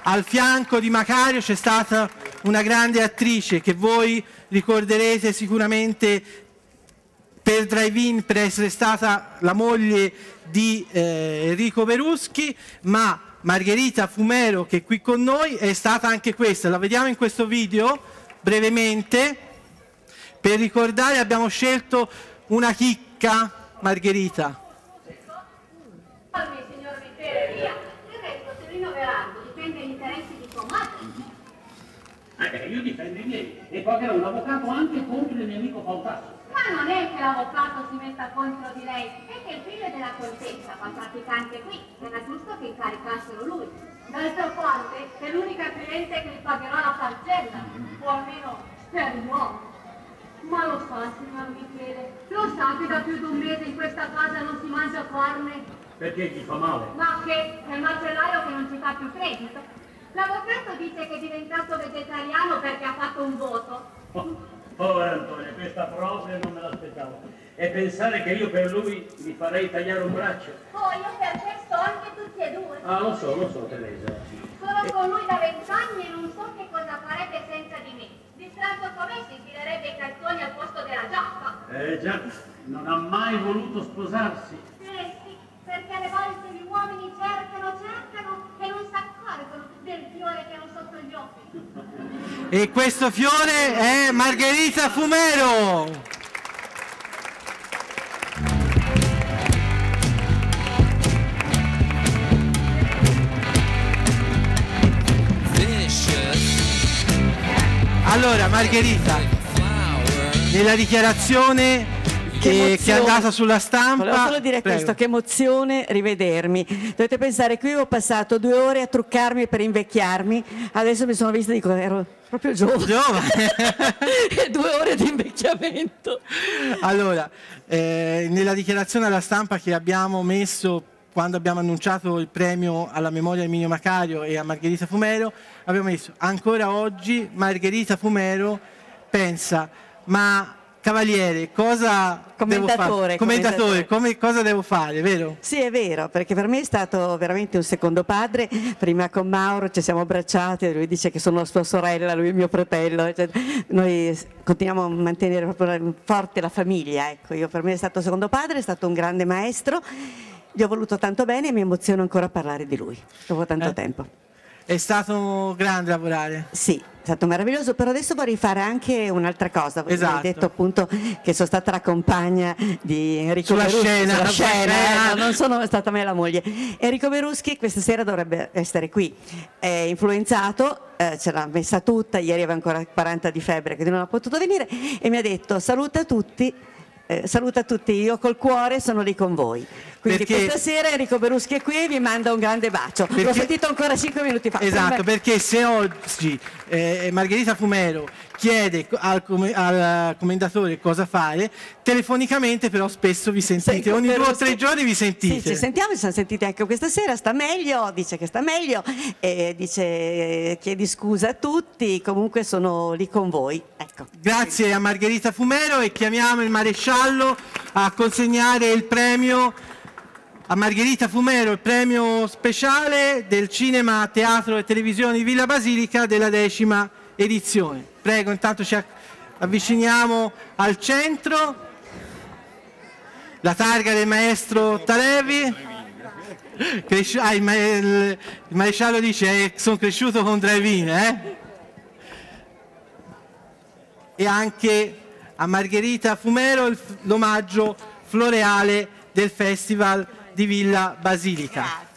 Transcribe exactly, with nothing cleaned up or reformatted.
Al fianco di Macario c'è stata una grande attrice che voi ricorderete sicuramente per Drive-In, per essere stata la moglie di eh, Enrico Beruschi, ma Margherita Fumero, che è qui con noi, è stata anche questa. La vediamo in questo video brevemente. Per ricordare abbiamo scelto una chicca, Margherita. Signor Michele, via. Del resto, Serino Verardo difende gli interessi di sua madre. Eh, io difendo i miei e pagherò un avvocato anche contro il mio amico Pautasso. Ma non è che l'avvocato si metta contro di lei, è che il figlio della contessa fa pratica anche qui. Era giusto che incaricassero lui. D'altra parte, è l'unica cliente che gli pagherà la parcella, o almeno per l'uomo. Ma lo sa, signor Michele, lo sa che da più di un mese in questa casa non si mangia carne? Perché gli fa male? Ma che è il macellaio che non ci fa più credito. L'avvocato dice che è diventato vegetariano perché ha fatto un voto. Oh, povero Antonio, questa proprio non me l'aspettavo. E pensare che io per lui mi farei tagliare un braccio. Oh, io per questo anche tutti e due. Ah, lo so, lo so, Teresa. Sono con lui da vent'anni e non so che cosa farebbe senza di me. Distratto come si filerebbe i calzoni al posto della giacca. Eh già, non ha mai voluto sposarsi. Eh sì, perché alle volte gli uomini cercano, cercano e non si accorgono del fiore che hanno sotto gli occhi. E questo fiore è Margherita Fumero. Allora, Margherita, nella dichiarazione che, che è andata sulla stampa... Volevo solo dire Prego. questo, che emozione rivedermi. Dovete pensare, qui ho passato due ore a truccarmi per invecchiarmi, adesso mi sono vista e dico, ero proprio giovane. Giovane. E due ore di invecchiamento. Allora, eh, nella dichiarazione alla stampa che abbiamo messo quando abbiamo annunciato il premio alla memoria di Emilio Macario e a Margherita Fumero, abbiamo messo ancora oggi Margherita Fumero pensa, ma Cavaliere, cosa devo fare? Commentatore, Commentatore, come, cosa devo fare, vero? Sì, è vero, perché per me è stato veramente un secondo padre. Prima con Mauro ci siamo abbracciati, lui dice che sono la sua sorella, lui è il mio fratello. Cioè, noi continuiamo a mantenere proprio forte la famiglia. Ecco, io, per me è stato un secondo padre, è stato un grande maestro. Gli ho voluto tanto bene e mi emoziono ancora a parlare di lui, dopo tanto Eh? tempo. È stato grande lavorare. Sì, è stato meraviglioso, però adesso vorrei fare anche un'altra cosa. Esatto. Hai detto appunto che sono stata la compagna di Enrico Sulla Beruschi. scena. Sulla scena, Eh. eh, non sono stata me la moglie. Enrico Beruschi questa sera dovrebbe essere qui. È influenzato, eh, ce l'ha messa tutta, ieri aveva ancora quaranta di febbre, quindi non ha potuto venire, e mi ha detto saluta tutti. Eh, saluta tutti, io col cuore sono lì con voi. Quindi Perché- questa sera Enrico Beruschi è qui e vi manda un grande bacio. L'ho Perché- sentito ancora cinque minuti fa. Esatto, perché se oggi eh, Margherita Fumero chiede al, com- al commendatore cosa fare, telefonicamente però spesso vi sentite, Sì, ogni due o Beruschi- tre giorni vi sentite. Sì, ci sentiamo, ci siamo sentiti anche questa sera, sta meglio, dice che sta meglio, e dice eh, chiedi scusa a tutti, comunque sono lì con voi. Ecco. Grazie a Margherita Fumero e chiamiamo il maresciallo a consegnare il premio a Margherita Fumero, il premio speciale del Cinema, Teatro e Televisione di Villa Basilica della decima edizione. Prego, intanto ci avviciniamo al centro. La targa del maestro Talevi. Cresci- ah, il, ma- il- il maresciallo dice eh, sono cresciuto con Drive-In, eh? E anche a Margherita Fumero il- l'omaggio floreale del Festival di Villa Basilica.